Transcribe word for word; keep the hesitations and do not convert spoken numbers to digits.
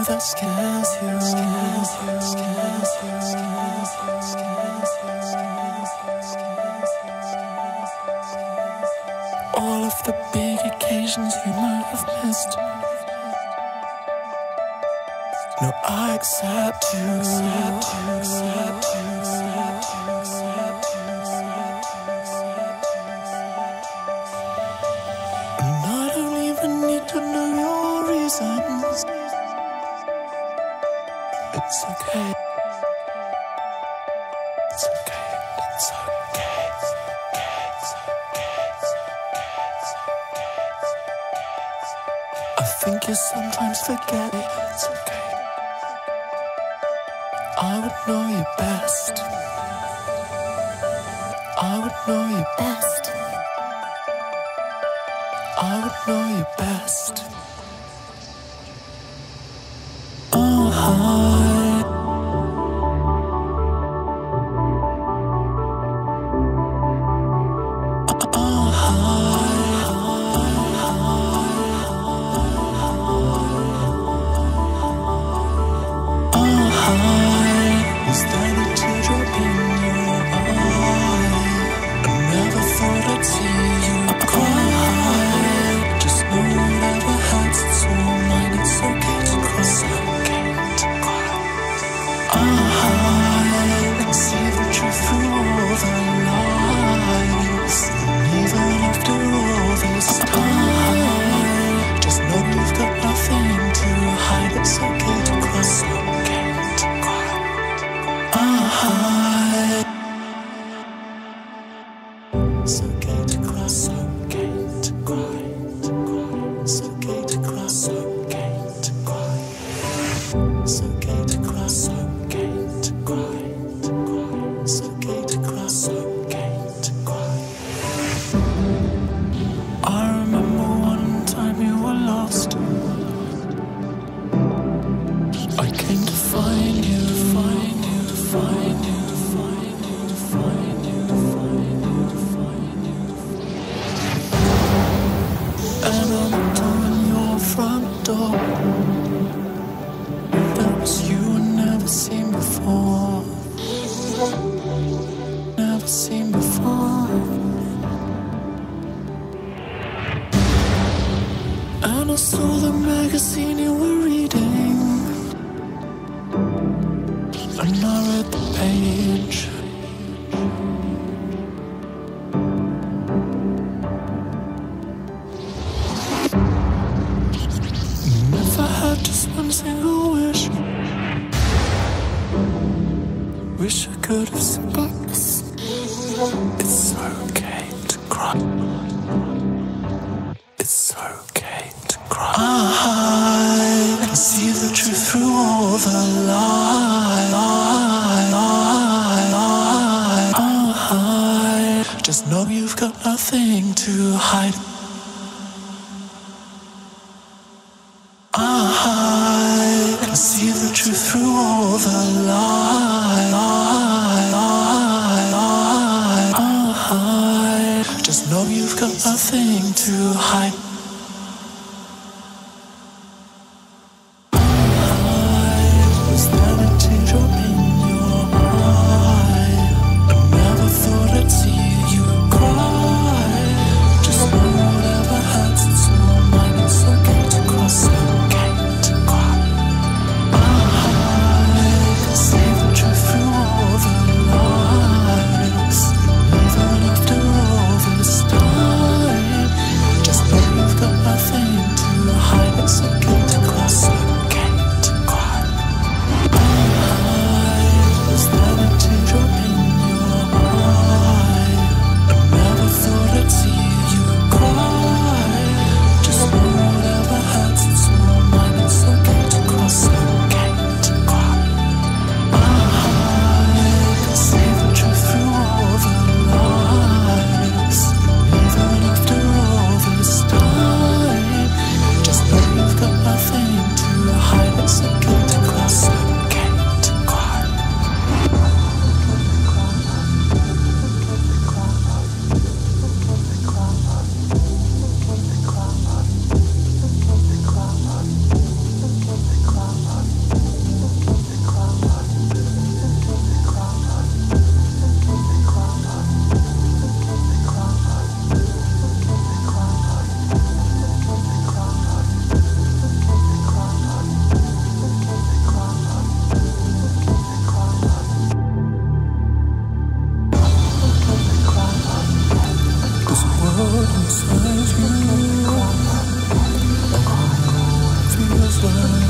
that scares you, scares you, scares you, scares you, scares you. All of the big occasions you might have missed. No, I accept you, accept you, accept you, accept you, accept you, accept you. And I don't even need to know your reasons. It's okay. It's okay. It's okay. It's okay. It's okay. It's okay. It's okay. I think you sometimes forget it. It's okay. I would know you best. I would know you best. I would know you best. Oh, hi. Was that a teardrop in your eye? I never thought I'd see you cry. Just know whatever hurts, it's all mine. It's okay to cry. It's okay to cry. I can see the truth through all the lies. And even after all this time, just know you've got nothing to hide. It's okay to cry. It's okay to cry. It's okay to cry, it's okay to cry, to cry. It's okay to cry, it's okay to cry. It's okay to cry, it's okay to cry, to cry. It's okay to cry, it's okay to cry. I remember one time you were lost. I came to find you, find you, find you, find you, find you, find you, find you. And I knocked on your front door. That was you I'd never seen before. Never seen before. And I saw the magazine you were reading. And I read the page. And if I had just one single wish, wish I could have said this. It's okay to cry. It's okay to cry. I can see the truth through all the lies. Just know you've got nothing to hide. I can see the truth through all the lies. Just know you've got nothing to hide. Was that a teardrop in your eye? I never thought I'd see you cry. Just know whatever hurts, it's all mine. It's okay to cry. It's okay to cry. I burn.